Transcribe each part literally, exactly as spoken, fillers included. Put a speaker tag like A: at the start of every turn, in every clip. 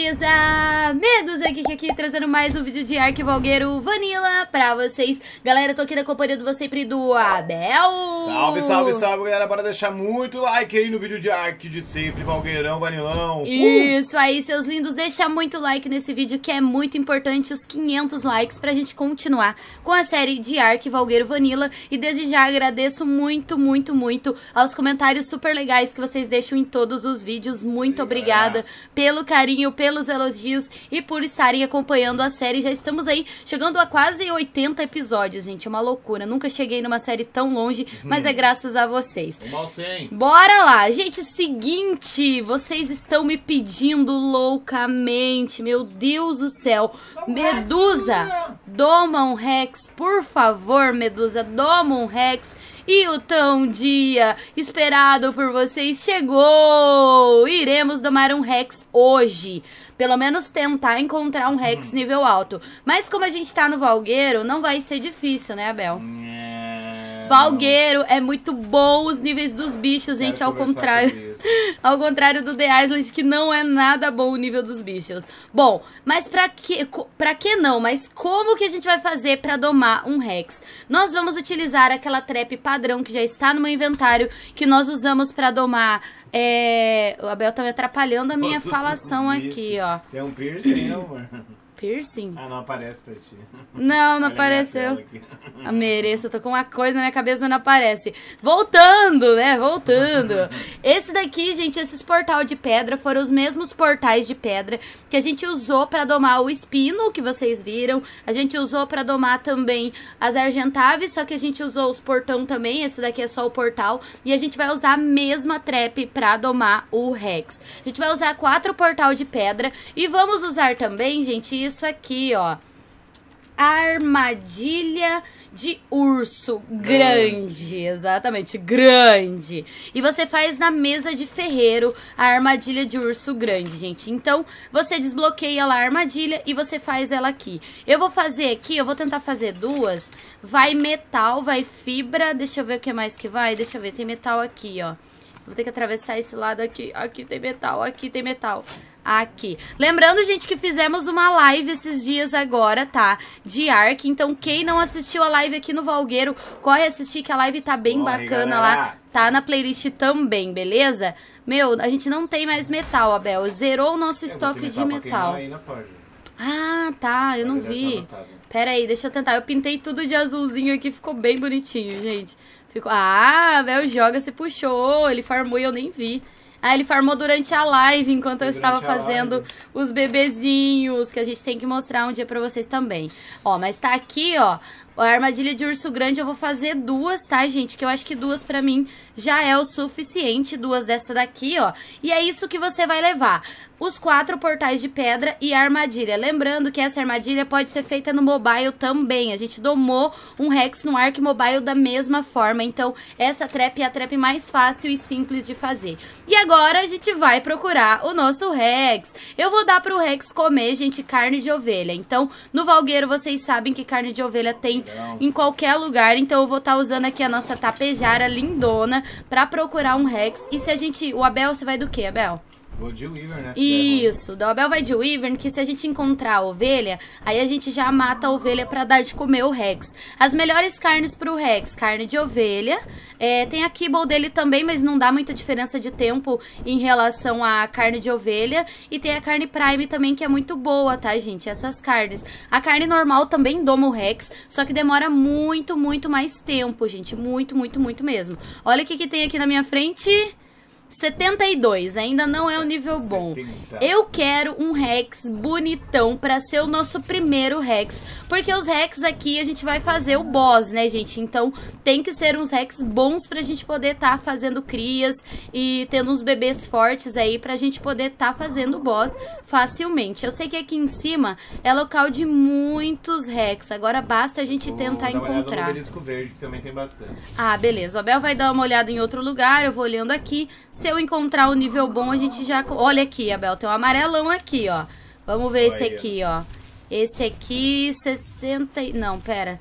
A: beleza? Medusa aqui, aqui, trazendo mais um vídeo de Ark Valgueiro Vanilla pra vocês. Galera, eu tô aqui na companhia do você e do Abel.
B: Salve, salve, salve, galera. Bora deixar muito like aí no vídeo de Ark de sempre, Valgueirão, Vanilão.
A: Isso uh! aí, seus lindos. Deixa muito like nesse vídeo que é muito importante, os quinhentos likes pra gente continuar com a série de Ark Valgueiro Vanilla. E desde já agradeço muito, muito, muito aos comentários super legais que vocês deixam em todos os vídeos. Muito obrigada pelo carinho, pelos elogios e por estarem acompanhando a série. Já estamos aí chegando a quase oitenta episódios, gente. É uma loucura. Nunca cheguei numa série tão longe, mas é graças a vocês. Bora lá. Gente, seguinte, vocês estão me pedindo loucamente. Meu Deus do céu. Medusa, doma um Rex, por favor, Medusa, doma um Rex. E o tão dia esperado por vocês chegou! Iremos domar um Rex hoje. Pelo menos tentar encontrar um Rex nível alto. Mas como a gente tá no Valgueiro, não vai ser difícil, né, Abel? Valgueiro é muito bom os níveis dos bichos, gente, ao contrário. Ao contrário do The Island, que não é nada bom o nível dos bichos. Bom, mas pra que, pra que não? Mas como que a gente vai fazer pra domar um Rex? Nós vamos utilizar aquela trap padrão que já está no meu inventário, que nós usamos pra domar... É... O Abel tá me atrapalhando a minha
B: Todos
A: falação aqui, ó.
B: Tem um piercing, não, mano?
A: Piercing?
B: Ah, não aparece pra ti.
A: Não, não apareceu. Eu mereço, eu tô com uma coisa na minha cabeça, mas não aparece. Voltando, né? Voltando. Esse daqui, gente, esses portal de pedra foram os mesmos portais de pedra que a gente usou pra domar o espino, que vocês viram. A gente usou pra domar também as argentaves, só que a gente usou os portão também. Esse daqui é só o portal. E a gente vai usar a mesma trap pra domar o Rex. A gente vai usar quatro portal de pedra e vamos usar também, gente, isso aqui, ó. Armadilha de urso grande, exatamente, grande. E você faz na mesa de ferreiro a armadilha de urso grande, gente. Então, você desbloqueia lá a armadilha e você faz ela aqui. Eu vou fazer aqui, eu vou tentar fazer duas. Vai metal, vai fibra, deixa eu ver o que mais que vai. Deixa eu ver, tem metal aqui, ó. Vou ter que atravessar esse lado aqui. Aqui tem metal, aqui tem metal. Aqui. Lembrando, gente, que fizemos uma live esses dias agora, tá? De Ark. Então, quem não assistiu a live aqui no Valgueiro, corre assistir que a live tá bem corre, bacana galera. Lá. Tá na playlist também, beleza? Meu, a gente não tem mais metal, Abel. Zerou o nosso eu estoque metal de metal. Aí na forja. Ah, tá. Eu não vi. Pera aí, deixa eu tentar. Eu pintei tudo de azulzinho aqui. Ficou bem bonitinho, gente. Ficou... Ah, Abel joga, se puxou. Ele farmou e eu nem vi. Ah, ele farmou durante a live, enquanto eu estava fazendo os bebezinhos, que a gente tem que mostrar um dia pra vocês também. Ó, mas tá aqui, ó, a armadilha de urso grande eu vou fazer duas, tá, gente? Que eu acho que duas pra mim já é o suficiente, duas dessa daqui, ó. E é isso que você vai levar. Os quatro portais de pedra e a armadilha. Lembrando que essa armadilha pode ser feita no mobile também. A gente domou um Rex no Ark Mobile da mesma forma. Então, essa trap é a trap mais fácil e simples de fazer. E agora a gente vai procurar o nosso Rex. Eu vou dar pro Rex comer, gente, carne de ovelha. Então, no Valgueiro, vocês sabem que carne de ovelha tem em qualquer lugar. Então, eu vou estar tá usando aqui a nossa tapejara lindona pra procurar um Rex. E se a gente... O Abel, você vai do quê, Abel?
B: Vou de Wyvern, né?
A: Isso, o Abel vai de Wyvern, que se a gente encontrar a ovelha, aí a gente já mata a ovelha pra dar de comer o Rex. As melhores carnes pro Rex, carne de ovelha, é, tem a kibble dele também, mas não dá muita diferença de tempo em relação à carne de ovelha. E tem a carne prime também, que é muito boa, tá, gente? Essas carnes. A carne normal também doma o Rex, só que demora muito, muito mais tempo, gente. Muito, muito, muito mesmo. Olha o que que tem aqui na minha frente... setenta e dois, ainda não é um nível bom. Eu quero um Rex bonitão pra ser o nosso primeiro Rex, porque os Rex aqui a gente vai fazer o boss, né, gente? Então tem que ser uns Rex bons pra gente poder tá fazendo crias e tendo uns bebês fortes aí pra gente poder tá fazendo o boss facilmente. Eu sei que aqui em cima é local de muitos Rex, agora basta a gente tentar encontrar.
B: No obelisco verde, que também tem bastante.
A: Ah, beleza. O Abel vai dar uma olhada em outro lugar, eu vou olhando aqui. Se eu encontrar o nível bom, a gente já... Olha aqui, Abel, tem um amarelão aqui, ó. Vamos ver esse aqui, ó. Esse aqui, sessenta... Não, pera.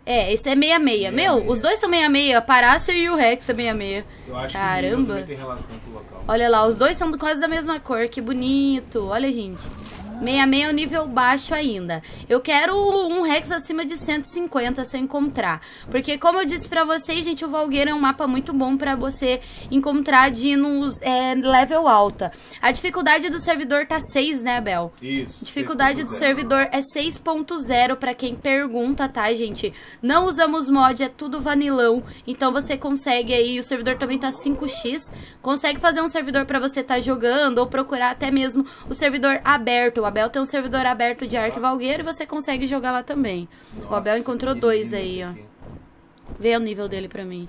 A: É, esse é meia meia. Meu,
B: meia.
A: os dois são meia meia. A Parácer e o Rex é meia meia.
B: Eu acho
A: Caramba.
B: que tem relação com o local.
A: Olha lá, os dois são quase da mesma cor. Que bonito. Olha, gente. meia meia é o nível baixo ainda. Eu quero um Rex acima de cento e cinquenta se eu encontrar. Porque, como eu disse pra vocês, gente, o Valgueiro é um mapa muito bom pra você encontrar dinos é, level alta. A dificuldade do servidor tá seis, né, Bel?
B: Isso.
A: Dificuldade do servidor é seis ponto zero pra quem pergunta, tá, gente? Não usamos mod, é tudo vanilão. Então você consegue aí, o servidor também tá cinco x. Consegue fazer um servidor pra você tá jogando ou procurar até mesmo o servidor aberto. O Abel tem um servidor aberto de Ark Valgueiro e você consegue jogar lá também. Nossa, o Abel encontrou dois aí, ó. Vê o nível dele pra mim.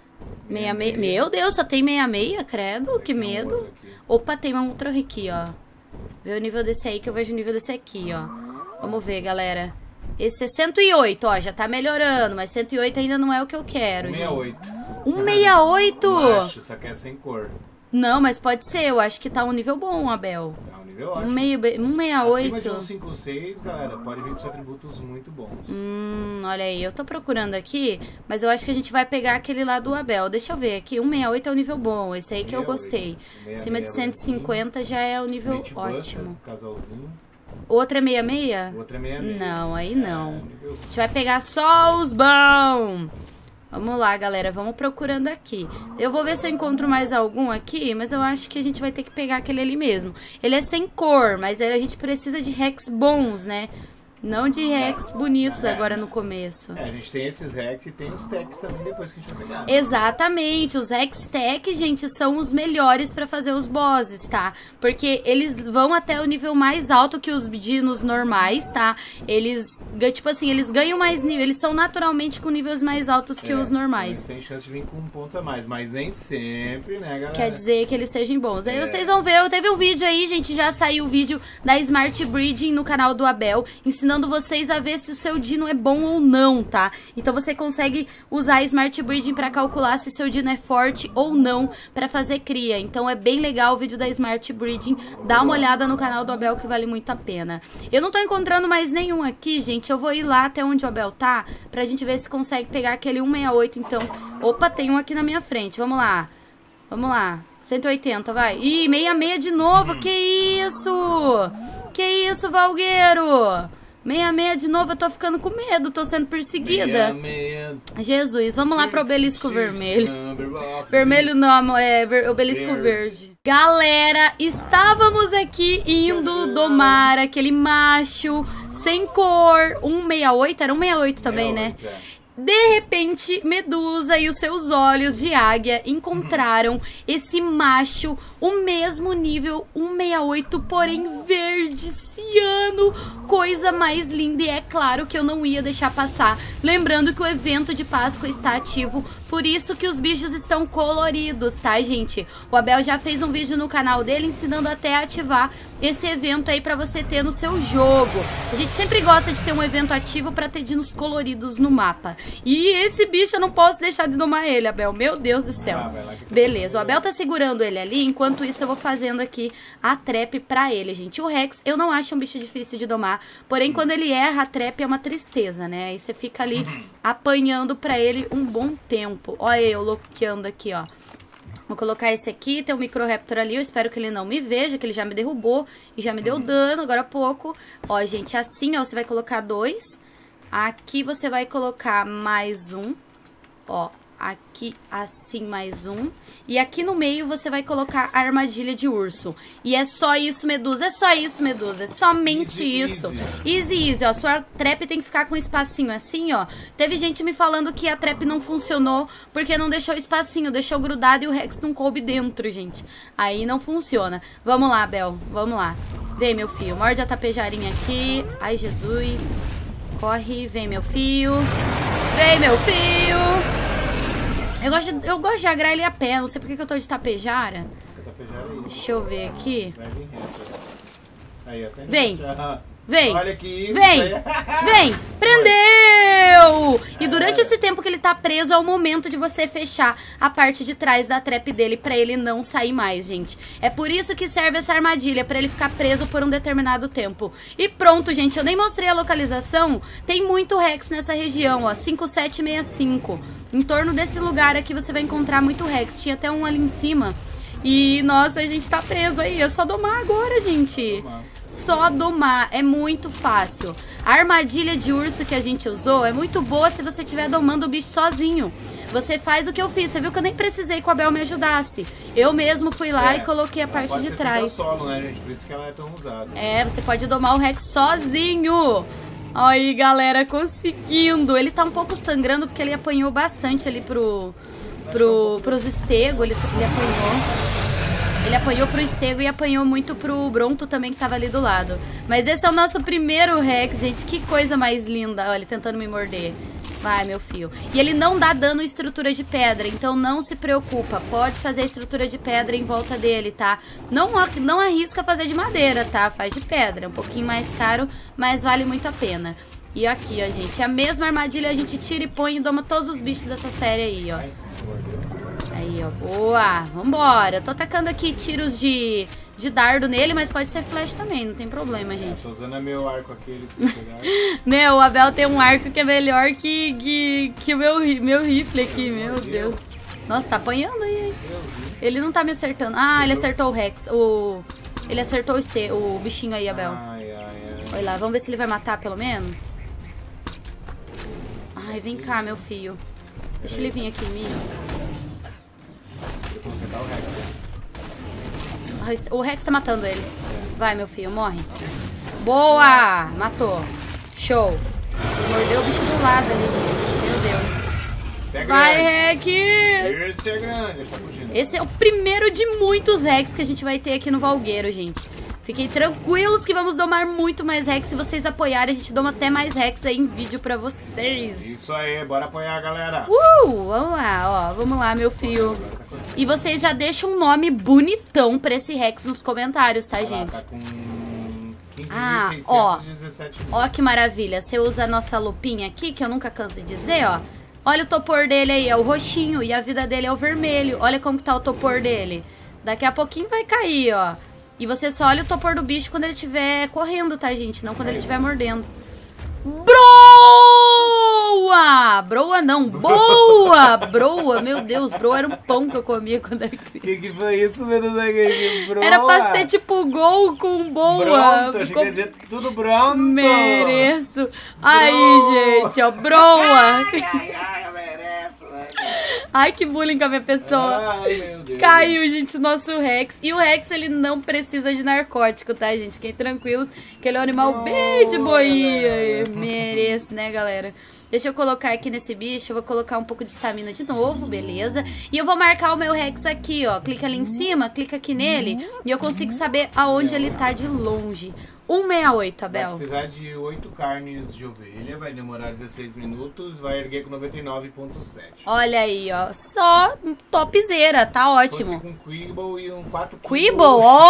A: Meia, meia. Meu Deus, só tem meia meia, credo, que medo. Opa, tem uma outra aqui, ó. Vê o nível desse aí que eu vejo o nível desse aqui, ó. Vamos ver, galera. Esse é cento e oito, ó, já tá melhorando, mas cento e oito ainda não é o que eu quero, gente.
B: cento e sessenta e oito.
A: cento e sessenta e oito?
B: Macho, só que é sem cor.
A: Não, mas pode ser, eu acho que tá um nível bom, Abel.
B: Tá um nível ótimo.
A: Um meio, um sessenta e oito.
B: Acima de um cinco seis, galera, pode vir com os atributos muito bons.
A: Hum, olha aí, eu tô procurando aqui, mas eu acho que a gente vai pegar aquele lá do Abel. Deixa eu ver aqui, cento e sessenta e oito é o nível bom, esse aí que eu gostei. Acima de cento e cinquenta já é o nível ótimo.
B: Casalzinho.
A: Outra é meia meia?
B: Outra é meia meia.
A: Não, aí não. A gente vai pegar só os bons. Vamos lá, galera, vamos procurando aqui. Eu vou ver se eu encontro mais algum aqui, mas eu acho que a gente vai ter que pegar aquele ali mesmo. Ele é sem cor, mas a gente precisa de Rex bons, né? Não de Rex bonitos agora no começo.
B: É, a gente tem esses Rex e tem os Techs também depois que a gente vai pegar.
A: Exatamente, os Rex Tech, gente, são os melhores pra fazer os bosses, tá? Porque eles vão até o nível mais alto que os dinos normais, tá? Eles, tipo assim, eles ganham mais nível, eles são naturalmente com níveis mais altos que
B: é,
A: os normais.
B: Eles têm chance de vir com um ponto a mais, mas nem sempre, né, galera?
A: Quer dizer que eles sejam bons. Aí
B: é.
A: vocês vão ver, teve um vídeo aí, gente, já saiu o vídeo da Smart Breeding no canal do Abel, ensinando vocês a ver se o seu dino é bom ou não, tá? Então você consegue usar a Smart Breeding pra calcular se seu dino é forte ou não pra fazer cria. Então é bem legal o vídeo da Smart Breeding. Dá uma olhada no canal do Abel que vale muito a pena. Eu não tô encontrando mais nenhum aqui, gente. Eu vou ir lá até onde o Abel tá pra gente ver se consegue pegar aquele cento e sessenta e oito, então. Opa, tem um aqui na minha frente. Vamos lá. Vamos lá. cento e oitenta, vai. Ih, sessenta e seis de novo. Que isso? Que isso, Valgueiro? sessenta e seis de novo, eu tô ficando com medo, tô sendo perseguida.
B: Meia, meia.
A: Jesus, vamos lá pro obelisco vermelho. Vermelho não, é ver, obelisco verde. Galera, estávamos aqui indo domar aquele macho sem cor. cento e sessenta e oito, era cento e sessenta e oito também, né? De repente, Medusa e os seus olhos de águia encontraram esse macho, o mesmo nível cento e sessenta e oito, porém verde, ciano, coisa mais linda. E é claro que eu não ia deixar passar. Lembrando que o evento de Páscoa está ativo, por isso que os bichos estão coloridos, tá, gente? O Abel já fez um vídeo no canal dele ensinando até a ativar esse evento aí pra você ter no seu jogo. A gente sempre gosta de ter um evento ativo pra ter dinos coloridos no mapa. E esse bicho eu não posso deixar de domar ele, Abel. Meu Deus do céu. Ah, beleza, o Abel tá segurando ele ali. Enquanto isso eu vou fazendo aqui a trap pra ele, gente. O Rex eu não acho um bicho difícil de domar. Porém, quando ele erra, a trap é uma tristeza, né? Aí você fica ali apanhando pra ele um bom tempo. Olha eu loqueando aqui, ó. Vou colocar esse aqui, tem um Microraptor ali, eu espero que ele não me veja, que ele já me derrubou e já me deu dano agora há pouco. Ó, gente, assim, ó, você vai colocar dois. Aqui você vai colocar mais um, ó, aqui assim mais um. E aqui no meio você vai colocar a armadilha de urso. E é só isso, Medusa, é só isso, Medusa, é somente easy, isso. Easy. easy, easy, ó, sua trap tem que ficar com um espacinho assim, ó. Teve gente me falando que a trap não funcionou porque não deixou espacinho, deixou grudado e o Rex não coube dentro, gente. Aí não funciona. Vamos lá, Bel, vamos lá. Vem, meu filho, morde a tapejarinha aqui. Ai, Jesus. Corre, vem, meu fio. Vem, meu fio. Eu gosto, de, eu gosto de agrar ele a pé. Não sei porque que eu tô de tapejara. Deixa eu ver aqui. Vem. Vem.
B: Olha aqui.
A: Vem. Vem. Prendeu. Morreu! E durante esse tempo que ele tá preso, é o momento de você fechar a parte de trás da trap dele pra ele não sair mais, gente. É por isso que serve essa armadilha, pra ele ficar preso por um determinado tempo. E pronto, gente, eu nem mostrei a localização. Tem muito Rex nessa região, ó, cinco sete seis cinco. Em torno desse lugar aqui você vai encontrar muito Rex. Tinha até um ali em cima. E, nossa, a gente tá preso aí. É só domar agora, gente. Só domar. É muito fácil. A armadilha de urso que a gente usou é muito boa se você estiver domando o bicho sozinho. Você faz o que eu fiz. Você viu que eu nem precisei que o Abel me ajudasse. Eu mesmo fui lá é, e coloquei a parte de trás.
B: Solo, né, gente? Por isso que ela é tão usada.
A: É, você pode domar o Rex sozinho. Aí, galera, conseguindo. Ele tá um pouco sangrando porque ele apanhou bastante ali pro, pro, pros estegos. Ele, ele apanhou. Ele apanhou pro estego e apanhou muito pro Bronto também, que tava ali do lado. Mas esse é o nosso primeiro Rex, gente. Que coisa mais linda. Olha, ele tentando me morder. Vai, meu filho. E ele não dá dano em estrutura de pedra, então não se preocupa. Pode fazer a estrutura de pedra em volta dele, tá? Não, não arrisca fazer de madeira, tá? Faz de pedra. É um pouquinho mais caro, mas vale muito a pena. E aqui, ó, gente. A mesma armadilha a gente tira e põe e doma todos os bichos dessa série aí, ó. Aí, ó. Boa. Vambora. Eu tô atacando aqui tiros de, de dardo nele, mas pode ser flash também. Não tem problema, gente.
B: É, tô usando meu arco aqui.
A: Meu, o Abel tem um arco que é melhor que, que, que o meu, meu rifle aqui. Meu Deus. Nossa, tá apanhando aí, hein? Ele não tá me acertando. Ah, ele acertou o Rex. O... Ele acertou o, este... o bichinho aí, Abel.
B: Ai, ai, ai.
A: Olha lá. Vamos ver se ele vai matar, pelo menos. Ai, vem cá, meu filho. Deixa ele vir aqui em mim. O Rex tá matando ele. Vai, meu filho, morre. Boa! Matou. Show. Mordeu o bicho do lado ali, gente. Meu Deus.
B: É
A: vai, Rex!
B: Esse é grande. Tá fugindo.
A: Esse é o primeiro de muitos Rex que a gente vai ter aqui no Valgueiro, gente. Fiquem tranquilos que vamos domar muito mais Rex. Se vocês apoiarem, a gente doma até mais Rex aí em vídeo pra vocês.
B: Isso aí, bora apoiar, galera.
A: Uh, vamos lá, ó. Vamos lá, meu filho. E vocês já deixam um nome bonitão pra esse Rex nos comentários, tá, gente?
B: Tá com quinze
A: ah,
B: mil seiscentos e dezessete
A: ó. Ó que maravilha. Você usa a nossa lupinha aqui, que eu nunca canso de dizer, ó. Olha o topor dele aí, é o roxinho. E a vida dele é o vermelho. Olha como que tá o topor dele. Daqui a pouquinho vai cair, ó. E você só olha o topor do bicho quando ele estiver correndo, tá, gente? Não quando ele estiver mordendo. Broa! Broa não, boa! Broa, meu Deus, broa era um pão que eu comia quando era criança.
B: Que que foi isso, meu Deus? Que broa?
A: Era pra ser tipo gol com boa.
B: Pronto, achei que ia dizer tudo pronto.
A: Mereço. Aí, broa. Gente, ó, broa.
B: Ai, ai, ai, eu mereço.
A: Ai, que bullying com a minha pessoa.
B: Ai, meu Deus.
A: Caiu, gente, o nosso Rex. E o Rex, ele não precisa de narcótico, tá, gente? Fiquem tranquilos, que ele é um animal oh, bem de boinha. Mereço, né, galera? Deixa eu colocar aqui nesse bicho, eu vou colocar um pouco de estamina de novo, beleza? E eu vou marcar o meu Rex aqui, ó. Clica ali em cima, clica aqui nele e eu consigo saber aonde ele tá de longe. cento e sessenta e oito, Abel.
B: Vai precisar de oito carnes de ovelha, vai demorar dezesseis minutos, vai erguer com noventa e nove ponto sete.
A: Olha aí, ó. Só topzera, tá ótimo.
B: Com Quibble e um quatro
A: Quibble?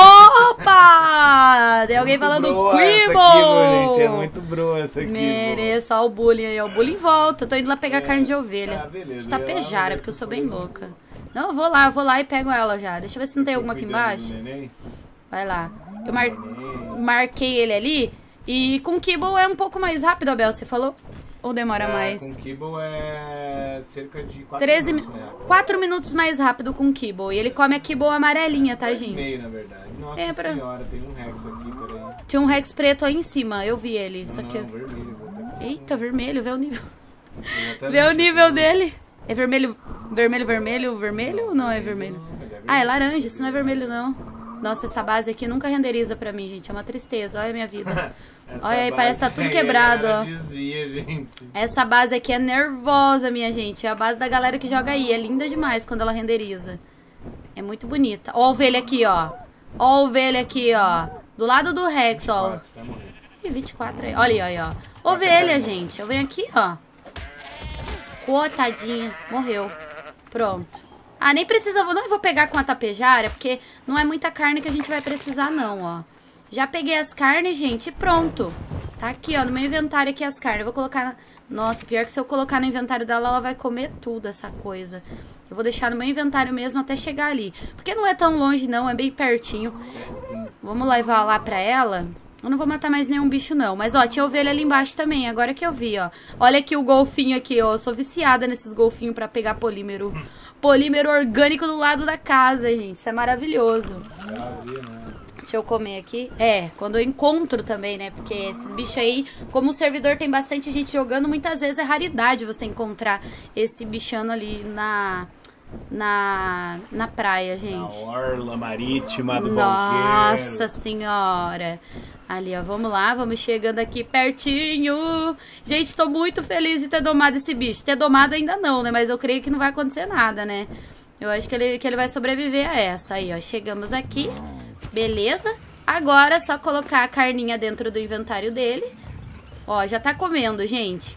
A: Opa! Tem alguém falando Quibble!
B: Essa gente. É muito broa essa aqui.
A: Mereço, ó o bullying aí, ó. O bullying volta. Eu tô indo lá pegar é. carne de ovelha.
B: Ah, beleza.
A: Tá pejara, porque eu sou bem louca. Não, eu vou lá, eu vou lá e pego ela já. Deixa eu ver se não tem alguma aqui embaixo. Vai lá. Eu mar... marquei ele ali. E com Kibble é um pouco mais rápido, Abel, você falou? Ou demora
B: é,
A: mais?
B: Com Kibble é cerca de quatro
A: treze
B: minutos. Né?
A: quatro minutos mais rápido com Kibble. E ele come a Kibble amarelinha, tá, gente?
B: Meio, na verdade. Nossa
A: é pra...
B: senhora, tem um Rex aqui, peraí.
A: Tinha um Rex preto aí em cima, eu vi ele. Isso
B: não,
A: aqui...
B: não, vermelho.
A: Eita, vermelho, vê o nível. Vê o nível dele. É vermelho, vermelho, vermelho, vermelho ou não é vermelho? Ah, é laranja, isso não é vermelho não. Nossa, essa base aqui nunca renderiza pra mim, gente. É uma tristeza, olha a minha vida. Olha aí, parece que tá tudo quebrado, ó.
B: Desvia, gente.
A: Essa base aqui é nervosa, minha gente. É a base da galera que joga aí. É linda demais quando ela renderiza. É muito bonita. Ó a ovelha aqui, ó. Ó a ovelha aqui, ó. Do lado do Rex, ó. Ih, vinte e quatro aí. Olha aí, ó. Ovelha, gente. Eu venho aqui, ó. Coitadinha. Morreu. Pronto. Ah, nem precisa... Não vou pegar com a tapejara, porque não é muita carne que a gente vai precisar, não, ó. Já peguei as carnes, gente, e pronto. Tá aqui, ó, no meu inventário aqui as carnes. Eu vou colocar... Nossa, pior que se eu colocar no inventário dela, ela vai comer tudo, essa coisa. Eu vou deixar no meu inventário mesmo até chegar ali. Porque não é tão longe, não. É bem pertinho. Vamos levar lá pra ela. Eu não vou matar mais nenhum bicho, não. Mas, ó, tinha ovelha ali embaixo também. Agora que eu vi, ó. Olha aqui o golfinho aqui, ó. Eu sou viciada nesses golfinhos pra pegar polímero. Polímero orgânico do lado da casa, gente. Isso é maravilhoso. Deixa eu comer aqui. É, quando eu encontro também, né? Porque esses bichos aí, como o servidor tem bastante gente jogando, muitas vezes é raridade você encontrar esse bichano ali na... Na, na praia, gente.
B: Na orla marítima do
A: Nossa
B: Valqueiro.
A: senhora. Ali, ó, vamos lá, vamos chegando aqui pertinho. Gente, tô muito feliz de ter domado esse bicho. Ter domado ainda não, né? Mas eu creio que não vai acontecer nada, né? Eu acho que ele, que ele vai sobreviver a essa. Aí, ó, chegamos aqui. Beleza. Agora é só colocar a carninha dentro do inventário dele. Ó, já tá comendo, gente.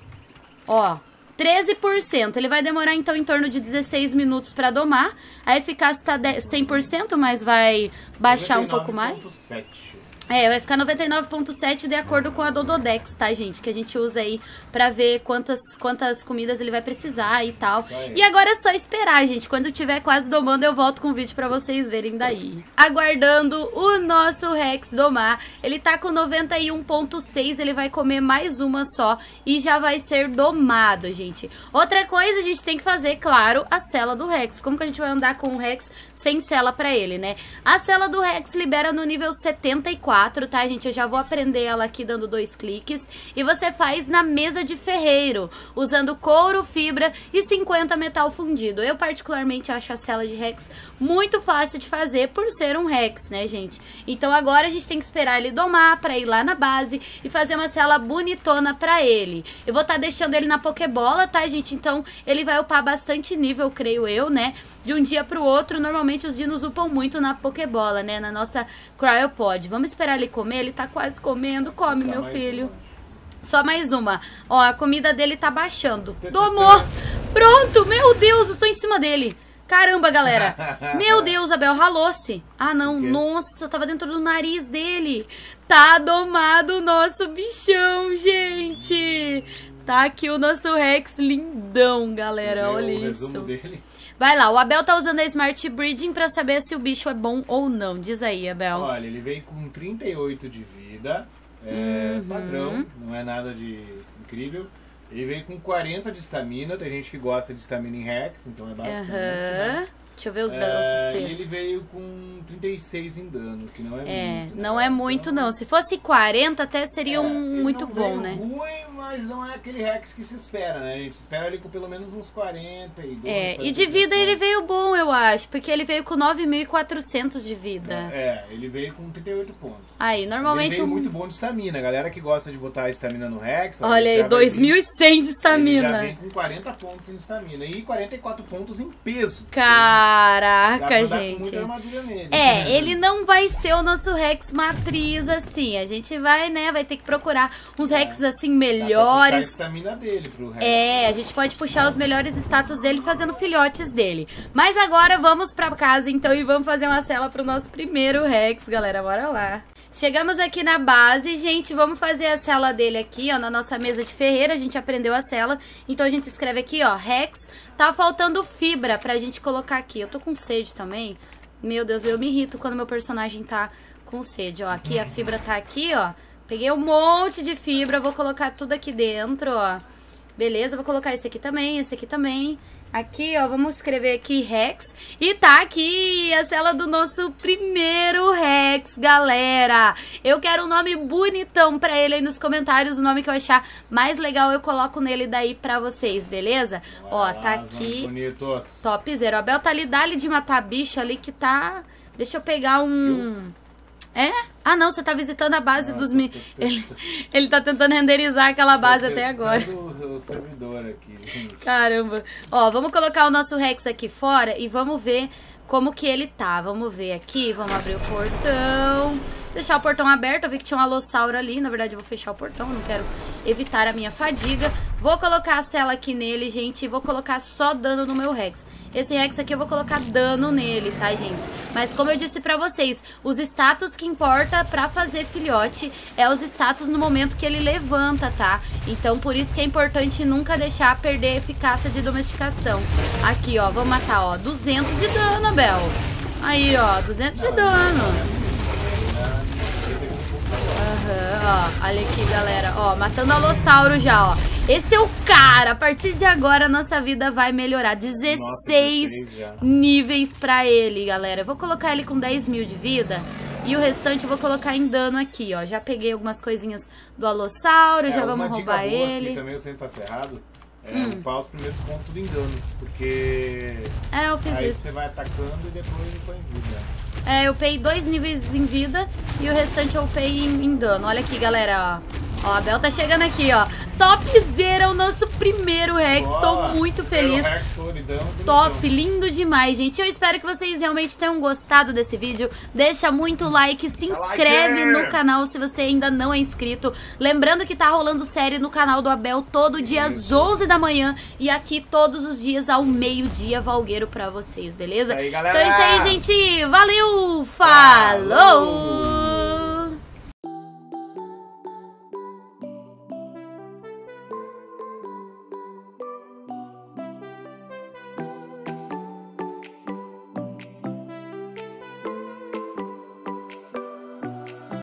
A: Ó, treze por cento. Ele vai demorar, então, em torno de dezesseis minutos pra domar. A eficácia tá cem por cento, mas vai baixar um pouco mais. É, vai ficar noventa e nove ponto sete de acordo com a Dododex, tá, gente? Que a gente usa aí pra ver quantas, quantas comidas ele vai precisar e tal. E agora é só esperar, gente. Quando tiver quase domando, eu volto com o vídeo pra vocês verem daí. Aguardando o nosso Rex domar. Ele tá com noventa e um ponto seis, ele vai comer mais uma só e já vai ser domado, gente. Outra coisa, a gente tem que fazer, claro, a cela do Rex. Como que a gente vai andar com o Rex sem cela pra ele, né? A cela do Rex libera no nível setenta e quatro. Tá, gente? Eu já vou aprender ela aqui dando dois cliques. E você faz na mesa de ferreiro, usando couro, fibra e cinquenta metal fundido. Eu particularmente acho a cela de Rex muito fácil de fazer por ser um Rex, né, gente? Então agora a gente tem que esperar ele domar pra ir lá na base e fazer uma cela bonitona pra ele. Eu vou estar tá deixando ele na Pokébola, tá, gente? Então ele vai upar bastante nível, creio eu, né? De um dia pro outro, normalmente os dinos upam muito na Pokébola, né? Na nossa Cryopod. Vamos esperar ele comer, ele tá quase comendo. Come, meu filho. Só mais uma. Ó, a comida dele tá baixando. Domou! Pronto! Meu Deus, estou em cima dele. Caramba, galera. Meu Deus, Abel, ralou-se. Ah, não. Nossa, eu tava dentro do nariz dele. Tá domado o nosso bichão, gente. Tá aqui o nosso Rex lindão, galera. Olha isso. Vai lá, o Abel tá usando a Smart Breeding pra saber se o bicho é bom ou não. Diz aí, Abel.
B: Olha, ele veio com trinta e oito de vida. É uhum. padrão, não é nada de incrível. Ele veio com quarenta de estamina. Tem gente que gosta de estamina em Rex, então é bastante. Uhum. Né?
A: Deixa eu ver os danos.
B: É, e ele veio com trinta e seis em dano, que não é,
A: é
B: muito.
A: Não
B: né?
A: é muito, então, não. Se fosse quarenta, até seria
B: é,
A: um muito
B: não
A: bom, né?
B: ruim, mas não é aquele Rex que se espera, né? A gente espera ali com pelo menos uns quarenta e dois.
A: É, e de vida ele veio bom, eu acho, porque ele veio com nove mil e quatrocentos de vida.
B: É, ele veio com trinta e oito pontos.
A: Aí, normalmente...
B: Ele veio
A: um...
B: muito bom de estamina. A galera que gosta de botar estamina no Rex...
A: Olha aí, dois mil e cem de estamina.
B: Ele já vem com quarenta pontos em estamina e quarenta e quatro pontos em peso.
A: Caraca!
B: Dá
A: gente.
B: Com muita armadura nele.
A: É, ele não vai ser o nosso Rex matriz, assim. A gente vai, né, vai ter que procurar uns é. Rex, assim, melhores. Dá pra puxar a
B: estamina dele pro Rex.
A: É, a gente pode puxar os melhores status dele fazendo filhotes dele. Mas agora vamos pra casa, então, e vamos fazer uma cela pro nosso primeiro Rex, galera. Bora lá. Chegamos aqui na base, gente, vamos fazer a cela dele aqui, ó, na nossa mesa de ferreiro, a gente aprendeu a cela, então a gente escreve aqui, ó, Rex, tá faltando fibra pra gente colocar aqui. Eu tô com sede também, meu Deus, eu me irrito quando meu personagem tá com sede, ó, aqui a fibra tá aqui, ó, peguei um monte de fibra, vou colocar tudo aqui dentro, ó, beleza, vou colocar esse aqui também, esse aqui também. Aqui, ó, vamos escrever aqui Rex. E tá aqui a cela do nosso primeiro Rex, galera. Eu quero um nome bonitão pra ele aí nos comentários. O nome que eu achar mais legal eu coloco nele daí pra vocês, beleza? Vai ó, lá, tá aqui. Top zero. A Bel tá ali, dá-lhe de matar bicho ali que tá... Deixa eu pegar um... Eu... É? Ah, não, você tá visitando a base ah, dos... Mi... Ele, ele tá tentando renderizar aquela base até agora.
B: O servidor aqui, gente.
A: Caramba. Ó, vamos colocar o nosso Rex aqui fora e vamos ver como que ele tá. Vamos ver aqui, vamos abrir o portão. Deixar o portão aberto, eu vi que tinha um alossauro ali. Na verdade, eu vou fechar o portão, não quero evitar a minha fadiga. Vou colocar a cela aqui nele, gente, e vou colocar só dano no meu Rex. Esse Rex aqui eu vou colocar dano nele, tá, gente? Mas como eu disse pra vocês, os status que importa pra fazer filhote é os status no momento que ele levanta, tá? Então por isso que é importante nunca deixar perder a eficácia de domesticação. Aqui, ó, vou matar, ó, duzentos de dano, Abel. Aí, ó, duzentos de dano. Aham, ó, olha aqui, galera, ó, matando a Alossauro já, ó. Esse é o cara, a partir de agora a nossa vida vai melhorar, dezesseis níveis pra ele, galera. Eu vou colocar ele com dez mil de vida e o restante eu vou colocar em dano aqui, ó. Já peguei algumas coisinhas do Alossauro, é, já vamos roubar ele.
B: Aqui também eu sempre faço errado. É, hum. upar os primeiros pontos tudo em dano, porque
A: é, eu fiz
B: aí
A: isso.
B: Você vai atacando e depois ele põe em vida.
A: É, eu upei dois níveis em vida e o restante eu upei em, em dano. Olha aqui, galera, ó. Ó, a Bel tá chegando aqui, ó. Topzera, o nosso primeiro Rex. Boa. Tô muito feliz.
B: Rex, floridão,
A: top, lindo demais, gente. Eu espero que vocês realmente tenham gostado desse vídeo. Deixa muito like, se inscreve no canal se você ainda não é inscrito. Lembrando que tá rolando série no canal do Abel todo dia às onze da manhã. E aqui todos os dias ao meio-dia, Valgueiro, pra vocês, beleza?
B: Isso aí, galera.
A: Então é isso aí, gente. Valeu! Falou! Falou.